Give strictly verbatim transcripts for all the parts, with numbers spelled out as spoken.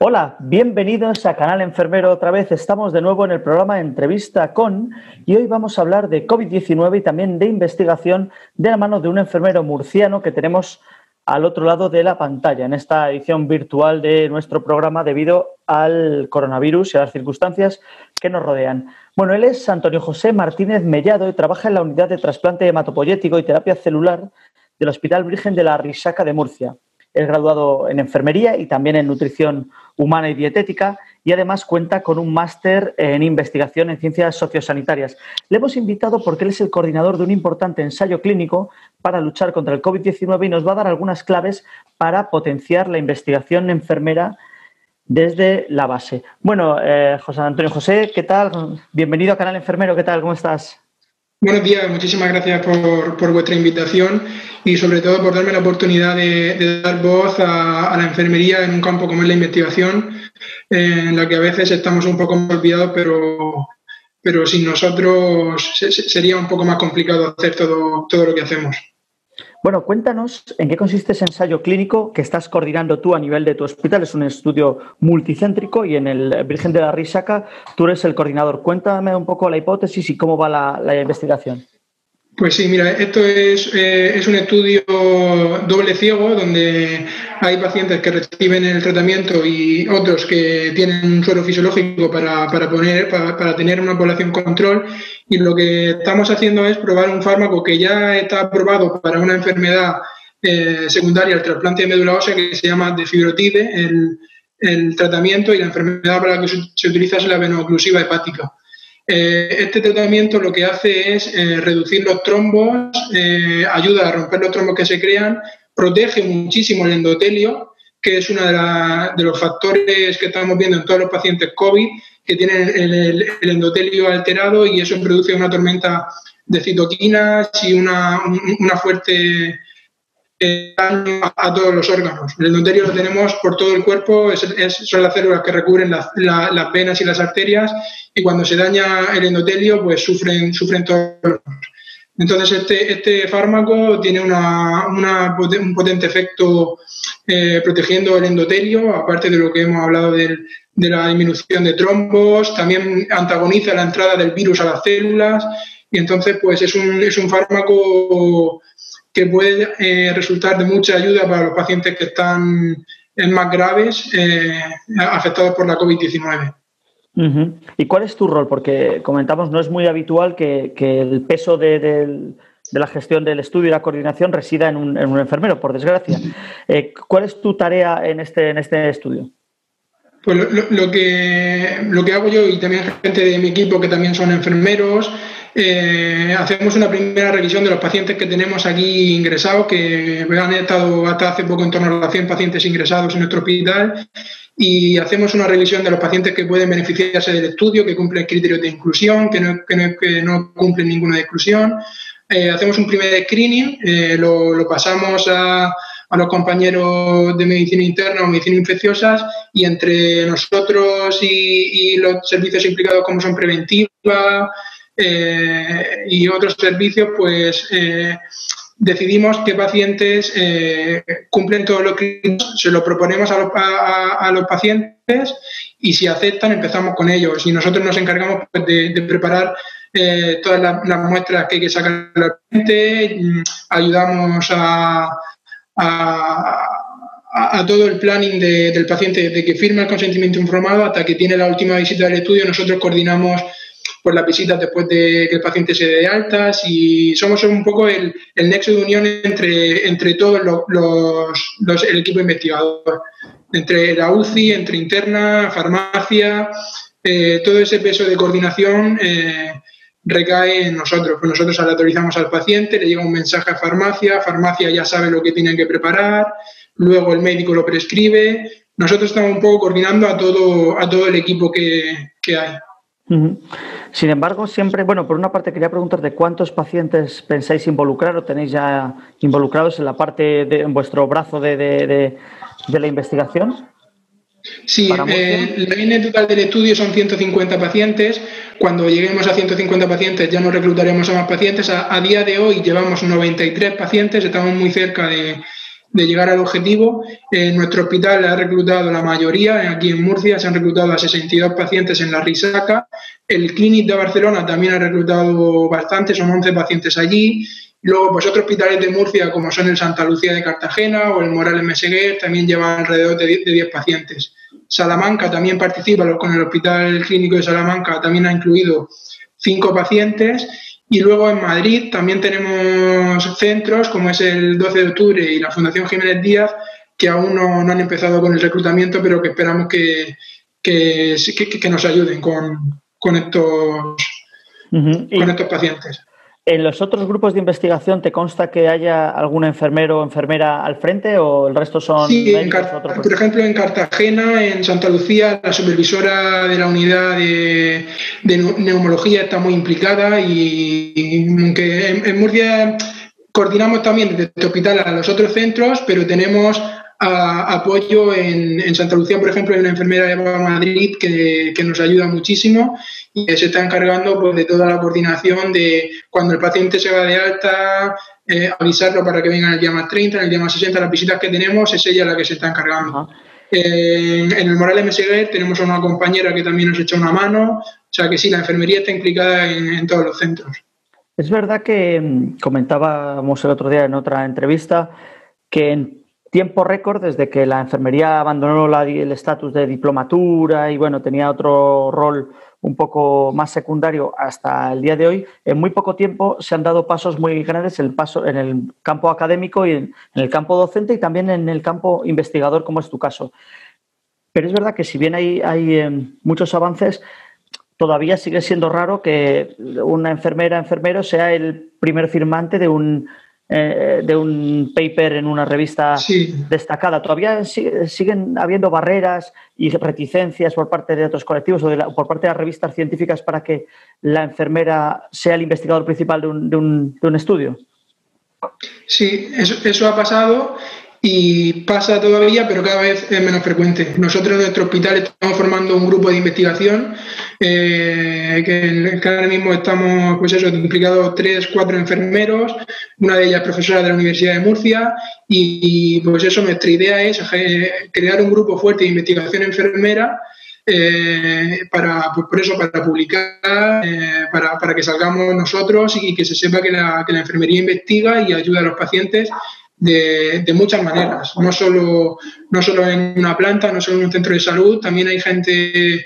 Hola, bienvenidos a Canal Enfermero otra vez. Estamos de nuevo en el programa Entrevista con y hoy vamos a hablar de COVID diecinueve y también de investigación de la mano de un enfermero murciano que tenemos al otro lado de la pantalla en esta edición virtual de nuestro programa debido al coronavirus y a las circunstancias que nos rodean. Bueno, él es Antonio José Martínez Mellado y trabaja en la unidad de trasplante hematopoyético y terapia celular del Hospital Virgen de la Risaca de Murcia. Es graduado en enfermería y también en nutrición humana y dietética y además cuenta con un máster en investigación en ciencias sociosanitarias. Le hemos invitado porque él es el coordinador de un importante ensayo clínico para luchar contra el COVID diecinueve y nos va a dar algunas claves para potenciar la investigación enfermera desde la base. Bueno, eh, José Antonio José, ¿qué tal? Bienvenido a Canal Enfermero, ¿qué tal? ¿Cómo estás? Buenos días, muchísimas gracias por, por vuestra invitación y sobre todo por darme la oportunidad de, de dar voz a, a la enfermería en un campo como es la investigación, eh, en la que a veces estamos un poco olvidados, pero, pero sin nosotros se, se, sería un poco más complicado hacer todo, todo lo que hacemos. Bueno, cuéntanos en qué consiste ese ensayo clínico que estás coordinando tú a nivel de tu hospital. Es un estudio multicéntrico y en el Virgen de la Risaca tú eres el coordinador. Cuéntame un poco la hipótesis y cómo va la, la investigación. Pues sí, mira, esto es, eh, es un estudio doble ciego donde hay pacientes que reciben el tratamiento y otros que tienen un suero fisiológico para, para, poner, para, para tener una población control, y lo que estamos haciendo es probar un fármaco que ya está aprobado para una enfermedad eh, secundaria al trasplante de médula ósea que se llama desfibrotide, el, el tratamiento, y la enfermedad para la que se, se utiliza es la veno-oclusiva hepática. Este tratamiento lo que hace es eh, reducir los trombos, eh, ayuda a romper los trombos que se crean, protege muchísimo el endotelio, que es uno de, la, de los factores que estamos viendo en todos los pacientes COVID, que tienen el, el, el endotelio alterado, y eso produce una tormenta de citoquinas y una, una fuerte Eh, a, a todos los órganos. El endotelio lo tenemos por todo el cuerpo, es, es, son las células que recubren la, la, las venas y las arterias, y cuando se daña el endotelio, pues sufren, sufren todos los órganos. Entonces, este, este fármaco tiene una, una, un potente efecto eh, protegiendo el endotelio, aparte de lo que hemos hablado del, de la disminución de trombos, también antagoniza la entrada del virus a las células, y entonces pues es un, es un fármaco que puede eh, resultar de mucha ayuda para los pacientes que están eh, más graves, eh, afectados por la COVID diecinueve. Uh-huh. ¿Y cuál es tu rol? Porque comentamos, no es muy habitual que, que el peso de, de, de la gestión del estudio y la coordinación resida en un, en un enfermero, por desgracia. Eh, ¿Cuál es tu tarea en este, en este estudio? Pues lo, lo, que, lo que hago yo, y también gente de mi equipo que también son enfermeros, eh, hacemos una primera revisión de los pacientes que tenemos aquí ingresados, que han estado hasta hace poco en torno a cien pacientes ingresados en nuestro hospital, y hacemos una revisión de los pacientes que pueden beneficiarse del estudio, que cumplen criterios de inclusión, que no, que no, que no cumplen ninguna de exclusión. Eh, hacemos un primer screening, eh, lo, lo pasamos a... a los compañeros de medicina interna o medicina infecciosas, y entre nosotros y, y los servicios implicados como son preventiva eh, y otros servicios, pues eh, decidimos qué pacientes eh, cumplen todos los criterios, se lo proponemos a los, a, a los pacientes, y si aceptan empezamos con ellos, y nosotros nos encargamos pues, de, de preparar eh, todas las, las muestras que hay que sacar al paciente, ayudamos a A, a, a todo el planning de, del paciente, desde que firma el consentimiento informado hasta que tiene la última visita del estudio. Nosotros coordinamos pues, las visitas después de que el paciente se dé de altas, y somos un poco el, el nexo de unión entre, entre todos los, los, los, el equipo investigador, entre la U C I, entre interna, farmacia, eh, todo ese peso de coordinación eh, recae en nosotros. Pues nosotros aleatorizamos al paciente, le llega un mensaje a farmacia, farmacia ya sabe lo que tienen que preparar, luego el médico lo prescribe. Nosotros estamos un poco coordinando a todo, a todo el equipo que, que hay. Uh-huh. Sin embargo, siempre, bueno, por una parte quería preguntarte cuántos pacientes pensáis involucrar o tenéis ya involucrados en la parte de en vuestro brazo de, de, de, de la investigación. Sí, eh, la línea total del estudio son ciento cincuenta pacientes. Cuando lleguemos a ciento cincuenta pacientes ya nos reclutaremos a más pacientes. A, a día de hoy llevamos noventa y tres pacientes, estamos muy cerca de, de llegar al objetivo. En nuestro hospital ha reclutado la mayoría, aquí en Murcia se han reclutado a sesenta y dos pacientes en la Risaca. El Clínic de Barcelona también ha reclutado bastante, son once pacientes allí. Luego, pues otros hospitales de Murcia, como son el Santa Lucía de Cartagena o el Morales Meseguer, también llevan alrededor de diez pacientes. Salamanca también participa, con el Hospital Clínico de Salamanca también ha incluido cinco pacientes. Y luego en Madrid también tenemos centros, como es el doce de octubre y la Fundación Jiménez Díaz, que aún no, no han empezado con el reclutamiento, pero que esperamos que, que, que, que nos ayuden con, con, estos, uh-huh. con estos pacientes. ¿En los otros grupos de investigación te consta que haya algún enfermero o enfermera al frente o el resto son sí, médicos? En Car- por ejemplo, en Cartagena, en Santa Lucía, la supervisora de la unidad de, de neumología está muy implicada y, y aunque en, en Murcia coordinamos también desde este hospital a los otros centros, pero tenemos a, apoyo en, en Santa Lucía, por ejemplo, hay una enfermera de Madrid que, que nos ayuda muchísimo y que se está encargando pues, de toda la coordinación de cuando el paciente se va de alta, eh, avisarlo para que venga en el día más treinta, en el día más sesenta, las visitas que tenemos, es ella la que se está encargando. Uh-huh. Eh, en el Morales Meseguer tenemos a una compañera que también nos echa una mano, o sea que sí, la enfermería está implicada en, en todos los centros. Es verdad que comentábamos el otro día en otra entrevista que en tiempo récord, desde que la enfermería abandonó la, el estatus de diplomatura y bueno, tenía otro rol un poco más secundario hasta el día de hoy, en muy poco tiempo se han dado pasos muy grandes en el, paso, en el campo académico y en, en el campo docente y también en el campo investigador, como es tu caso. Pero es verdad que si bien hay, hay eh, muchos avances, todavía sigue siendo raro que una enfermera, enfermero sea el primer firmante de un Eh, de un paper en una revista sí. destacada. Todavía sigue, siguen habiendo barreras y reticencias por parte de otros colectivos o de la, por parte de las revistas científicas para que la enfermera sea el investigador principal de un, de un, de un estudio. Sí, eso, eso ha pasado y pasa todavía, pero cada vez es menos frecuente. Nosotros en nuestro hospital estamos formando un grupo de investigación eh, que, que ahora mismo estamos, pues eso, implicados tres, cuatro enfermeros, una de ellas profesora de la Universidad de Murcia y, y pues eso, nuestra idea es crear un grupo fuerte de investigación enfermera eh, para, pues por eso, para publicar, eh, para, para que salgamos nosotros y que se sepa que la, que la enfermería investiga y ayuda a los pacientes De, de muchas maneras, no solo, no solo en una planta, no solo en un centro de salud, también hay gente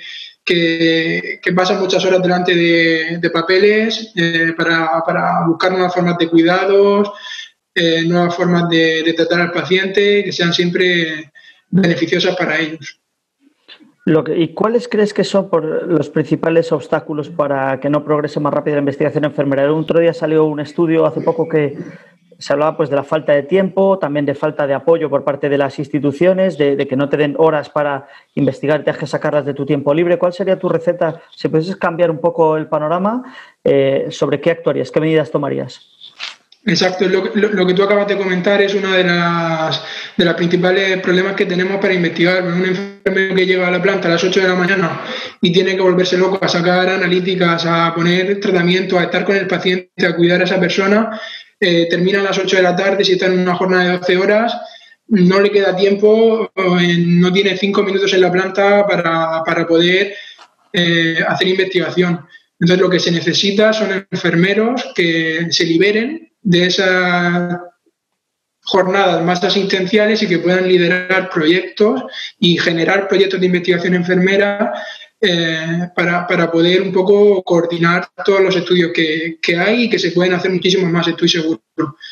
que, que pasa muchas horas delante de, de papeles eh, para, para buscar nuevas formas de cuidados, eh, nuevas formas de, de tratar al paciente que sean siempre beneficiosas para ellos. Lo que, ¿Y cuáles crees que son por los principales obstáculos para que no progrese más rápido la investigación enfermera? El otro día salió un estudio hace poco que se hablaba pues de la falta de tiempo, también de falta de apoyo por parte de las instituciones, de, de que no te den horas para investigar y te dejes sacarlas de tu tiempo libre. ¿Cuál sería tu receta? Si pudieses cambiar un poco el panorama, eh, ¿sobre qué actuarías? ¿Qué medidas tomarías? Exacto, lo, lo, lo que tú acabas de comentar es uno de las de los principales problemas que tenemos para investigar. Un enfermero que llega a la planta a las ocho de la mañana y tiene que volverse loco a sacar analíticas, a poner tratamiento, a estar con el paciente, a cuidar a esa persona, eh, termina a las ocho de la tarde, si está en una jornada de doce horas, no le queda tiempo, eh, no tiene cinco minutos en la planta para, para poder eh, hacer investigación. Entonces lo que se necesita son enfermeros que se liberen de esas jornadas más asistenciales y que puedan liderar proyectos y generar proyectos de investigación enfermera eh, para, para poder un poco coordinar todos los estudios que, que hay y que se pueden hacer muchísimos más, estoy seguro.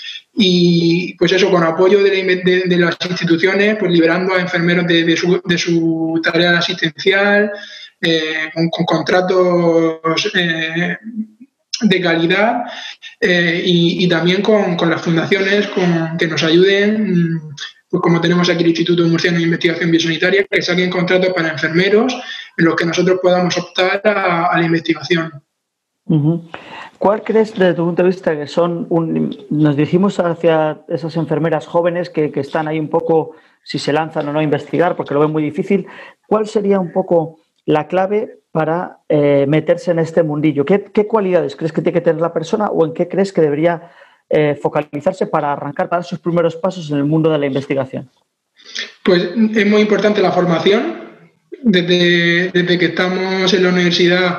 Y pues eso, con apoyo de, de, de las instituciones, pues liberando a enfermeros de, de, su, de su tarea asistencial, eh, con, con contratos eh, de calidad eh, y, y también con, con las fundaciones con, que nos ayuden, pues como tenemos aquí el Instituto Murciano de Investigación Biosanitaria, que saquen contratos para enfermeros en los que nosotros podamos optar a, a la investigación. Uh-huh. ¿Cuál crees, desde tu punto de vista, que son, un, nos dirigimos hacia esas enfermeras jóvenes que, que están ahí un poco, si se lanzan o no a investigar, porque lo ven muy difícil, ¿cuál sería un poco la clave para eh, meterse en este mundillo? ¿Qué, ¿Qué cualidades crees que tiene que tener la persona o en qué crees que debería eh, focalizarse para arrancar, para dar sus primeros pasos en el mundo de la investigación? Pues es muy importante la formación. Desde, desde que estamos en la universidad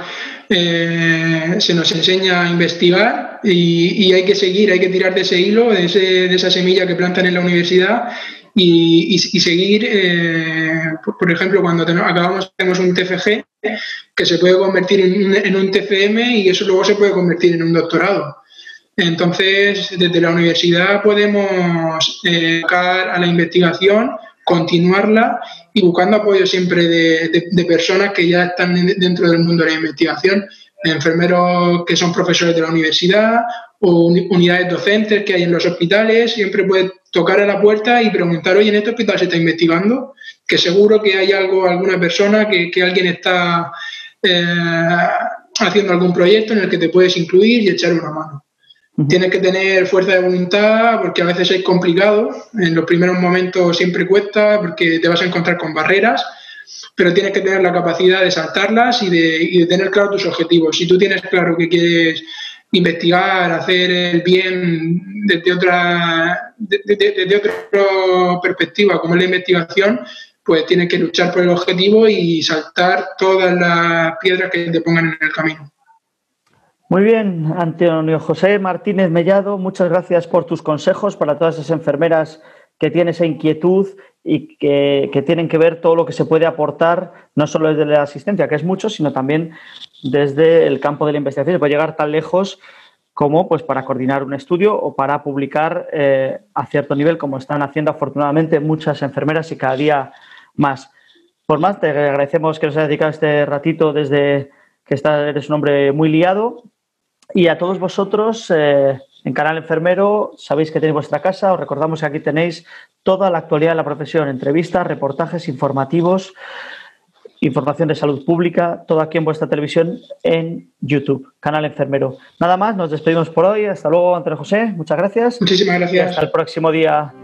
eh, se nos enseña a investigar y, y hay que seguir, hay que tirar de ese hilo, de, ese, de esa semilla que plantan en la universidad y, y, y seguir, eh, por, por ejemplo, cuando tenemos, acabamos, tenemos un T F G que se puede convertir en, en un T F M y eso luego se puede convertir en un doctorado. Entonces, desde la universidad podemos eh, a la investigación, continuarla y buscando apoyo siempre de, de, de personas que ya están dentro del mundo de la investigación, enfermeros que son profesores de la universidad o unidades docentes que hay en los hospitales. Siempre puedes tocar a la puerta y preguntar, oye, ¿en este hospital se está investigando? Que seguro que hay algo, alguna persona, que, que alguien está eh, haciendo algún proyecto en el que te puedes incluir y echar una mano. Tienes que tener fuerza de voluntad porque a veces es complicado, en los primeros momentos siempre cuesta porque te vas a encontrar con barreras, pero tienes que tener la capacidad de saltarlas y de, y de tener claro tus objetivos. Si tú tienes claro que quieres investigar, hacer el bien desde otra, desde, desde otra perspectiva como es la investigación, pues tienes que luchar por el objetivo y saltar todas las piedras que te pongan en el camino. Muy bien, Antonio José Martínez Mellado, muchas gracias por tus consejos para todas esas enfermeras que tienen esa inquietud y que, que tienen que ver todo lo que se puede aportar, no solo desde la asistencia, que es mucho, sino también desde el campo de la investigación. Se puede llegar tan lejos como pues, para coordinar un estudio o para publicar eh, a cierto nivel, como están haciendo afortunadamente muchas enfermeras y cada día más. Por más, te agradecemos que nos hayas dedicado este ratito desde que estás, eres un hombre muy liado. Y a todos vosotros, eh, en Canal Enfermero, sabéis que tenéis vuestra casa. Os recordamos que aquí tenéis toda la actualidad de la profesión, entrevistas, reportajes informativos, información de salud pública, todo aquí en vuestra televisión en YouTube, Canal Enfermero. Nada más, nos despedimos por hoy. Hasta luego, Antonio José. Muchas gracias. Muchísimas gracias. Y hasta el próximo día.